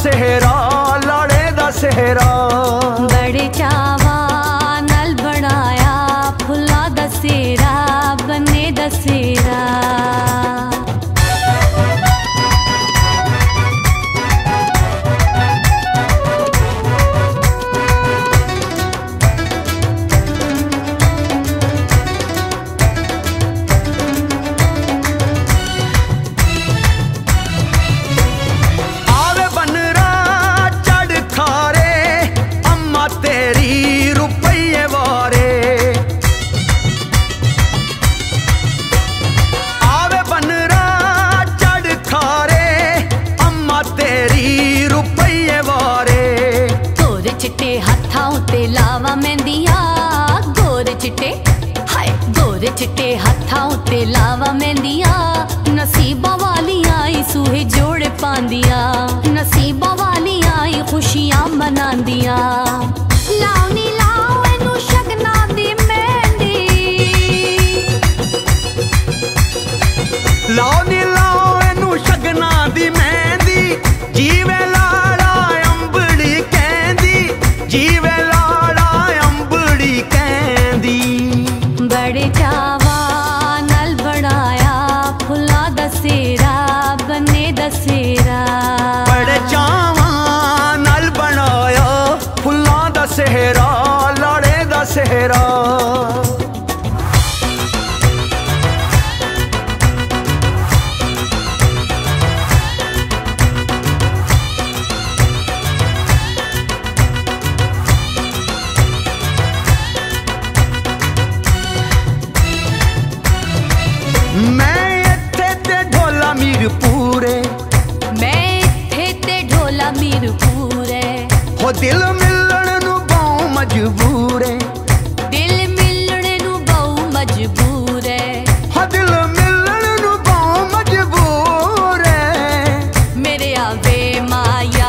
सेहरा लाड़े दा सेहरा बड़े चावा नल बनाया फुल्ला दा सेहरा बने दा सेहरा चिट्टे हत्थां उत्ते लावा मेहंदिया गोरे चिट्टे हाय गोरे चिट्टे हत्थां उत्ते लावा मेहंदिया नसीबा वाली आई सूहे जोड़े पांदिया नसीबा वाली आई खुशियां मनांदिया लाओ नी लाओ इनू शगना दी मेहंदी लाओ नी लाओ इनू शगना दी मेहंदी जीवे लाड़ा अंबड़ी कहंदी जीवे लाड़ा अंबड़ी कहंदी बड़े चावा नल बनाया फुल्ला दा सेहरा बने दा सेहरा बड़े चावा नल बनाया फुल्ला दा सेहरा लाड़े दा सेहरा हो दिल मिलण नू बहु मजबूर है दिल मिलण नू बहु मजबूर है हो दिल मिलण नू बहु मजबूर है मेरे आवे माया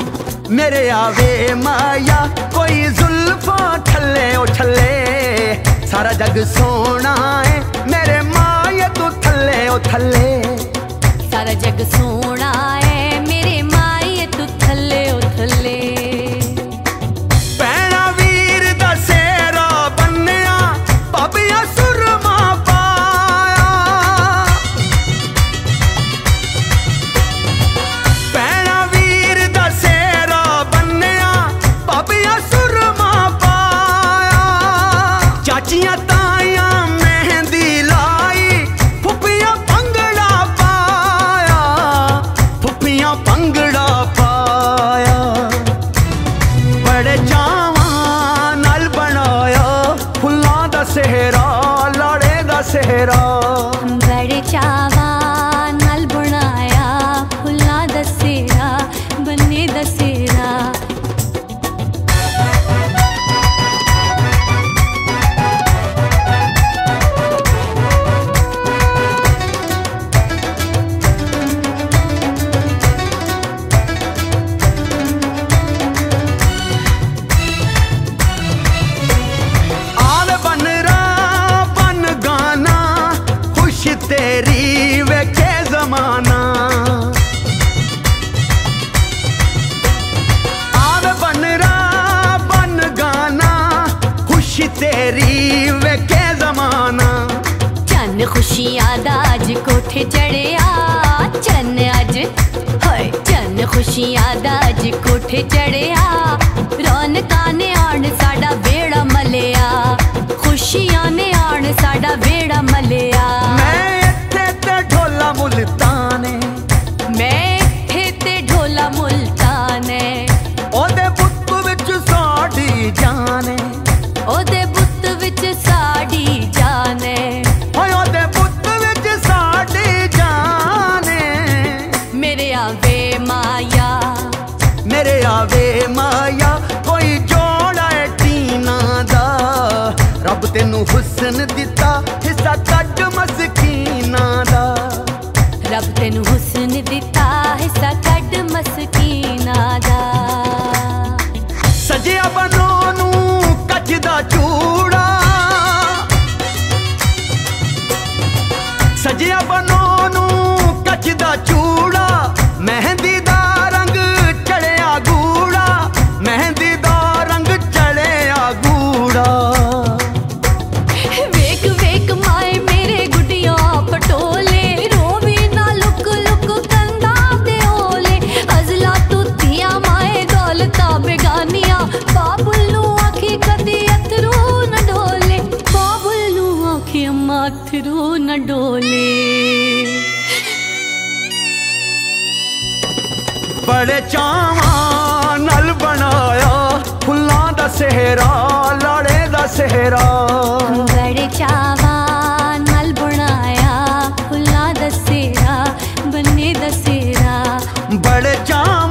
कोई जुल्फा ठल्ले ओ ठल्ले सारा जग सोना है मेरे माया तू थल्ले ओ थल्ले सारा जग सोना है मेरे माया तू थल्ले ओ थल्ले सेहरा बड़े चावा नल बनाया फुल्ला दा सेहरा बने दा सेहरा तेरी वेखे जमाना आवे बन गाना खुशी तेरी वेखे जमाना चन्न खुशियां दा अज कोठे चढ़िया चन्न अज होए चन्न खुशियां दा अज कोठे चढ़िया रौनकां ने आण साडा वेड़ा मलिया खुशियां ने आण साडा वेड़ा मलिया मुल्ताने मैं इत्थे ढोला मुल्ताने ओदे बुत विच साडी जाने ओदे बुत विच साडी जाने ओदे बुत विच साडी जाने मेरे आवे माया कोई जोड़ा है टीना दा रब तेनू हुस्न दिता हिस्सा कट मस्कीना दा रब तेनू हुस्न दिता हिस्सा कट मस्कीना दा सजिया बनो नू कच दा चूड़ा सजिया बनो नू कच दा चूड़ा मेहंदी दा रंग चढ़ बड़े चावां नाल बनाया फुल्लां दा सेहरा लाड़े दा सेहरा। बड़े चावां नाल बनाया फुल्लां दा सेहरा बन्ने दा सेहरा। बड़े चावां